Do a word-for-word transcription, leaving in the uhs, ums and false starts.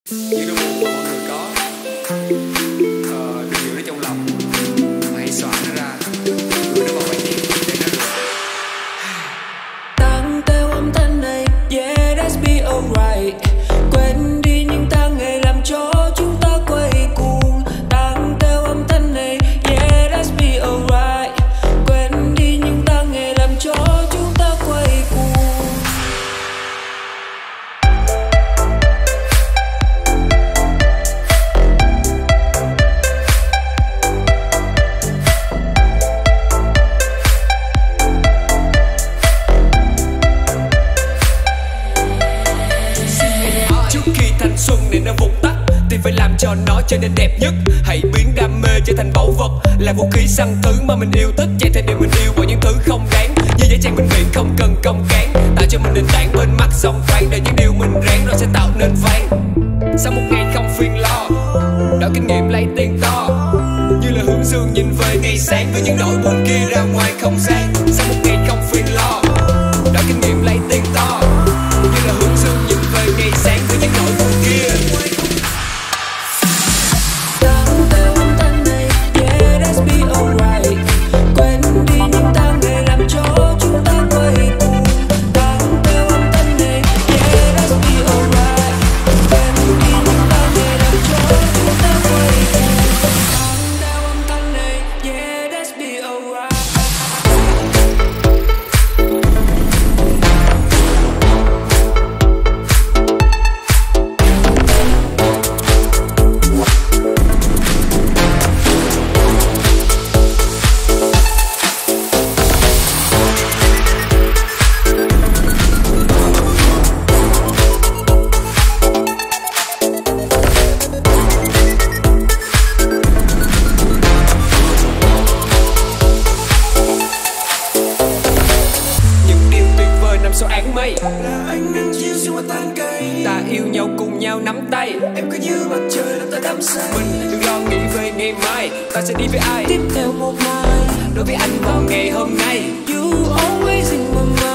Những nỗi buồn mà mọi người có, ờ, đừng giữ nó trong lòng, mà hãy xóa nó ra, gửi nó vào bài nhạc để nó được. Tăng theo âm thanh này, yeah that's be alright. Quên đi những tháng ngày làm cho chúng ta quay cuồng. Tăng theo âm thanh này, yeah that's be alright. Quên đi những tháng ngày làm cho chúng ta quay cuồng. Thanh xuân này nó vụt tắt thì phải làm cho nó trở nên đẹp nhất. Hãy biến đam mê trở thành báu vật, là vũ khí săn thứ mà mình yêu thích. Chạy theo điều mình yêu vào những thứ không đáng, như dễ trang bệnh viện không cần công cán. Tạo cho mình nền tảng bên mắt song khoan, để những điều mình ráng rồi sẽ tạo nên vang. Sau một ngày không phiền lo, đổi kinh nghiệm lấy tiền to, như là hướng dương nhìn về ngày sáng với những nỗi buồn kia ra ngoài không gian. Sau một ngày không phiền lo, đổi kinh nghiệm lấy tiền to, như là hướng dương nhìn về ngày sáng với những nỗi buồn kia. Tăng theo âm thanh này, yeah that's be alright. Quên đi những tháng ngày làm cho chúng ta quay cuồng. Tăng theo âm thanh này, yeah that's be alright. Quên đi những tháng ngày làm cho chúng ta quay cuồng. Tăng theo âm thanh này, yeah that's be alright. Số áng mây là ánh nắng chiếu xuyên qua tán cây, ta yêu nhau cùng nhau nắm tay. em cứ như mặt trời làm ta đắm say. Mình đừng lo nghĩ về ngày mai, ta sẽ đi với ai Tiếp theo một mai, đối với anh vào ngày hôm nay. you always in my mind.